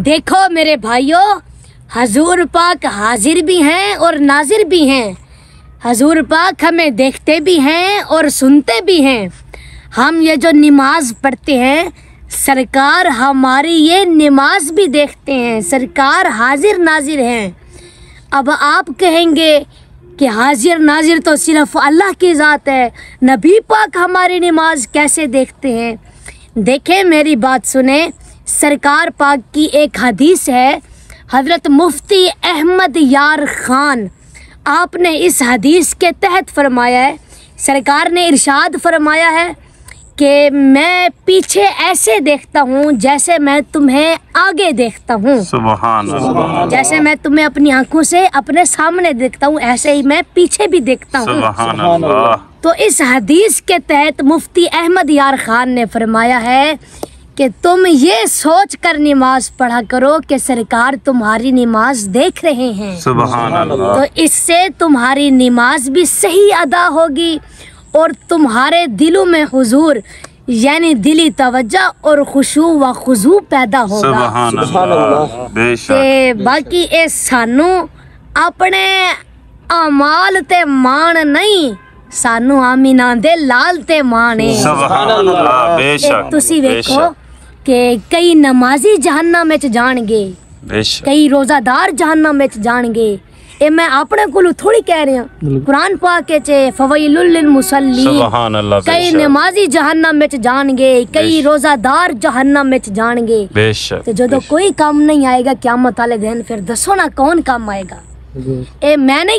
देखो मेरे भाइयों, हजूर पाक हाजिर भी हैं और नाजिर भी हैं। हजूर पाक हमें देखते भी हैं और सुनते भी हैं। हम ये जो नमाज पढ़ते हैं, सरकार हमारी ये नमाज भी देखते हैं। सरकार हाजिर नाजिर हैं। अब आप कहेंगे कि हाजिर नाजिर तो सिर्फ अल्लाह की ज़ात है, नबी पाक हमारी नमाज कैसे देखते हैं? देखें, मेरी बात सुने। सरकार पाक की एक हदीस है, हज़रत मुफ्ती अहमद यार ख़ान, आपने इस हदीस के तहत फरमाया है, सरकार ने इरशाद फरमाया है कि मैं पीछे ऐसे देखता हूँ जैसे मैं तुम्हें आगे देखता हूँ। सुभान अल्लाह। जैसे मैं तुम्हें अपनी आंखों से अपने सामने देखता हूँ, ऐसे ही मैं पीछे भी देखता हूँ। सुभान अल्लाह। तो इस हदीस के तहत मुफ्ती अहमद यार ख़ान ने फरमाया है कि तुम ये सोच कर नमाज पढ़ा करो कि सरकार तुम्हारी नमाज देख रहे हैं। सुभान अल्लाह। तो इससे तुम्हारी नमाज भी सही अदा होगी और तुम्हारे दिलों में हुजूर यानी दिली तवज्जो और खुशू व खुजू पैदा होगा। सुभान अल्लाह। बेशक। ते बाकी ये सानू अपने अमाल ते मान नहीं, सानू आमीना दे लाल ते मान है। सुभान अल्लाह। बेशक। तुसी वेखो कि कई नमाजी जहन्नम में जाणगे, बेशक। कई रोजादार जहन्नम में जाणगे। ये मैं अपने को थोड़ी कह रही हूँ, कुरान पाक के फवैलुल लिल मुसल्लीन। सुभान अल्लाह। कई नमाजी जहन्नम में जाणगे, कई रोजादार जहन्नम में जाणगे। बेशक। तो जो कोई काम नहीं आएगा क़यामत वाले दिन, फिर दसो ना कौन काम आएगा? ए मैं नहीं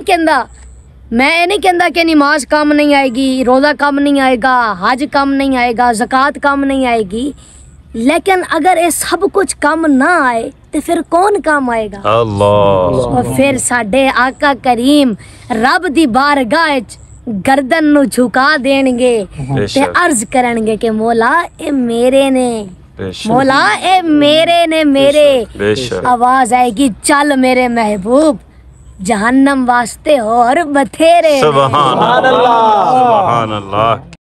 कहता कि नमाज काम नहीं आएगी, रोज़ा काम नहीं आएगा, हज काम नहीं आएगा, ज़कात काम नहीं आएगी, लेकिन अगर ये सब कुछ काम ना आए तो फिर कौन काम आएगा? अल्लाह। और फिर साडे आका करीम रब दी बारगाह च गर्दन नु झुका देंगे ते अर्ज करेंगे कि मौला ए मेरे ने, मौला ए मेरे ने, मेरे। आवाज आएगी, चल मेरे महबूब, जहन्नम वास्ते और बथेरे। सुभान अल्लाह। सुभान अल्लाह।